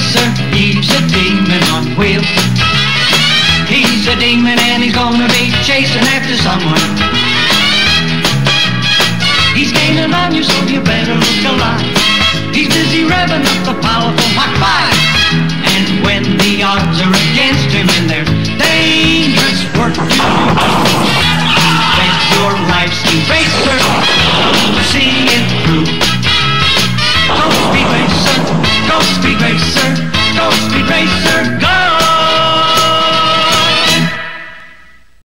sir, he's a demon on wheels. He's a demon and he's gonna be chasing after someone. He's gaining on you, so you better look alive. He's busy revving up the powerful Mach 5. And when the odds are against him and there's dangerous work to do,